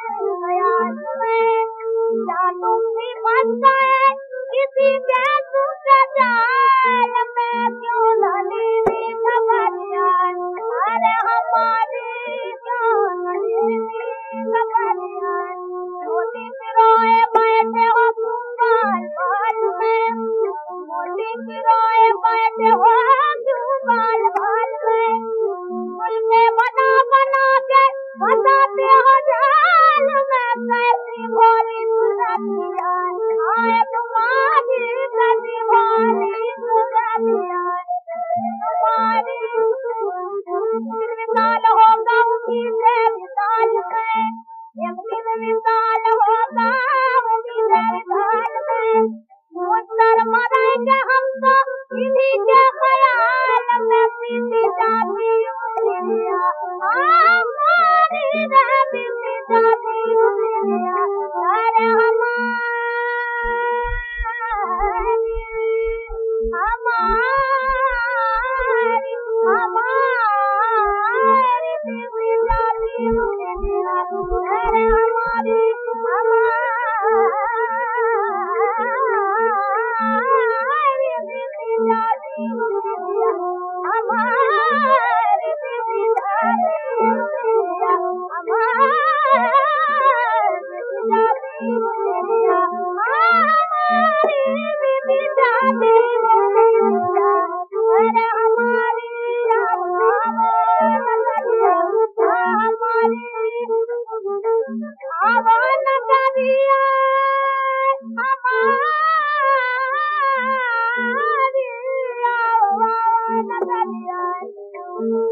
क्या तुम भी फंस गए किसी बेसुध जाल में? क्यों नली भी खबरिया? अरे हमारी क्यों नली भी खबरिया? मोती सिरोए बैठे हो तुम बाल बाल में, मोती सिरोए बैठे हो तुम बाल बाल में। मुझे बना बना के फंसाते हो जाल में, कैसी भोली सुरतिया आए तुम्हारी, कैसी भोली सुरतिया तुम्हारी। विशाल होगा उसी से विशाल में, एक दिन विशाल होगा उसी से विशाल में। उत्तर मरेंगे हम तो इन्हीं के ख्याल में, सीधी जाती उंगलियां हमारी रहती, सीधी जाती उंगलियां अरे हमारी हमारी हमारी, सीधी जाती उंगलियां अरे हमारी हमारी, सीधी जाती उंगलियां हमारी, सीधी जाती उंगलियां हमारी, सीधी जाती उंगलियां हमारी, सीधी जाती उंगलियां अरे हमारी हमारी आवाज़ करिया हमारी आवाज़ करिया।